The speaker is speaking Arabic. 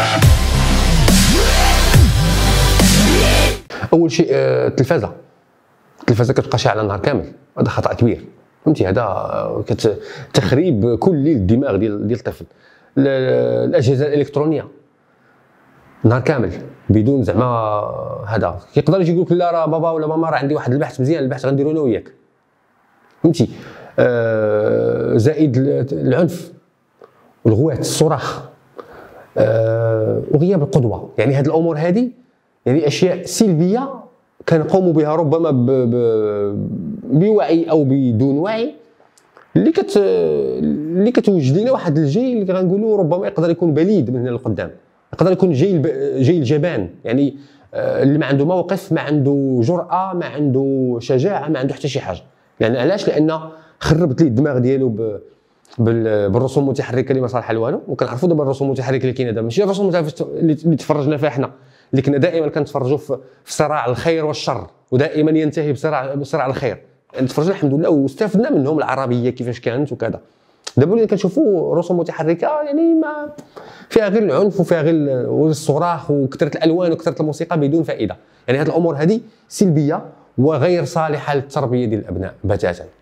اول شيء التلفازه كتبقى شاعله النهار كامل، هذا خطا كبير فهمتي. هذا تخريب كلي للدماغ ديال الطفل. الاجهزه الالكترونيه نهار كامل بدون زعما هذا، يقدر يجي يقول لك لا راه بابا ولا ماما راه عندي واحد البحث مزيان، البحث غنديرو انا وياك فهمتي. زائد العنف والغوات، الصراخ، وغياب القدوه. يعني هذه الامور هذه يعني اشياء سلبيه كنقوموا بها ربما بوعي او بدون وعي، اللي كتوجد لنا واحد الجيل اللي غنقولوا ربما يقدر يكون بليد من هنا للقدام، يقدر يكون جيل جبان، يعني اللي ما عنده موقف، ما عنده جرأة، ما عنده شجاعة، ما عنده حتى شي حاجة. يعني علاش؟ لأن خربت ليه الدماغ ديالو بالرسوم المتحركة اللي ما صالحة لوالو. وكنعرفوا دابا الرسوم المتحركة اللي كاينه دابا ماشي الرسوم اللي تفرجنا فيها حنا، اللي كنا دائما كنتفرجوا في صراع الخير والشر، ودائما ينتهي بصراع الخير. يعني تفرجنا الحمد لله واستفدنا منهم، العربية كيفاش كانت وكذا. دابا ولينا كنشوفوا رسوم متحركه يعني ما فيها غير العنف وفيها غير الصراخ وكثره الالوان وكثره الموسيقى بدون فائده. يعني هذه الامور هذه سلبيه وغير صالحه للتربيه ديال الابناء بتاتا.